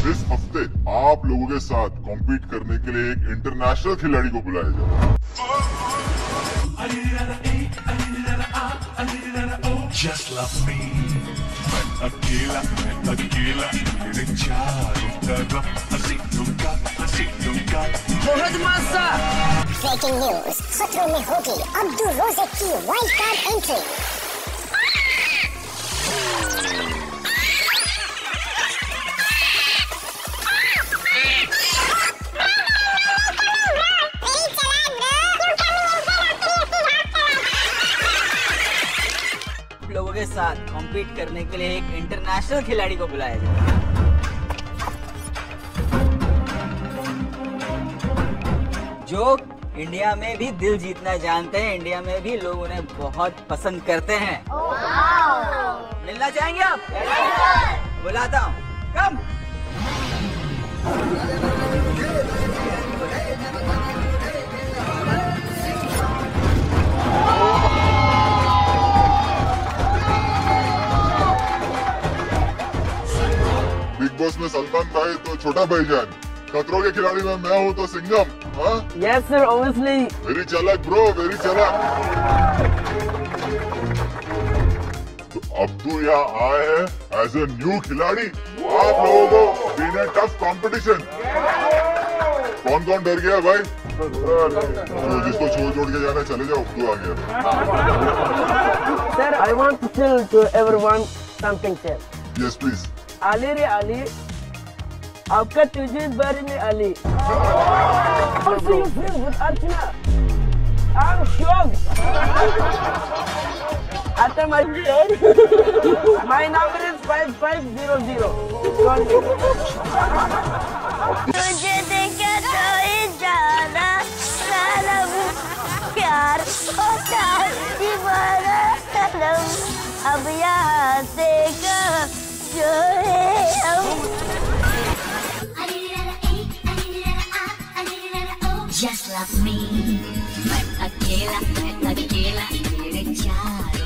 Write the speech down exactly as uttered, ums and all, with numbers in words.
इस हफ्ते आप लोगों के साथ कॉम्पीट करने के लिए एक इंटरनेशनल खिलाड़ी को बुलाया जाए। Just love me, मैं अकेला मैं अकेला मेरे चारों तरफ हंसी दूंगा हंसी दूंगा। बहुत मजा। ब्रेकिंग न्यूज, खतरों में होगी अब्दू रोजिक की वाइल्ड कार्ड एंट्री। लोगों के साथ कॉम्पीट करने के लिए एक इंटरनेशनल खिलाड़ी को बुलाया जाए। जो इंडिया में भी दिल जीतना जानते हैं, इंडिया में भी लोग उन्हें बहुत पसंद करते हैं। मिलना चाहेंगे आप? बुलाता हूँ, कम। बिग बॉस में सलमान भाई तो छोटा भाईजान, खतरों के खिलाड़ी में मैं हूँ तो सिंघम। हाँ यस सर, ऑब्वियसली। वेरी चालाक ब्रो, वेरी चालाक। तो अब्दू यहाँ आए हैं एज ए न्यू खिलाड़ी आप लोगों को बीन ए टफ कॉम्पिटिशन। कौन कौन डर गया भाई? जो जिसको छोड़ छोड़ के जाना चले जाओ, अब्दू आ गया। Sir, I want to tell to everyone something, sir. Yes please. Ali रे Ali, आपका तुझे बारे में Ali. Also you friends with Archana. I'm shocked. After my my number is five five zero zero. तुझे देखे तो इजारा सनम, प्यार होता दीवाना सनम, अब यहाँ से कहाँ जो है हम। Just love me, मैं अकेला मैं अकेला मेरे चार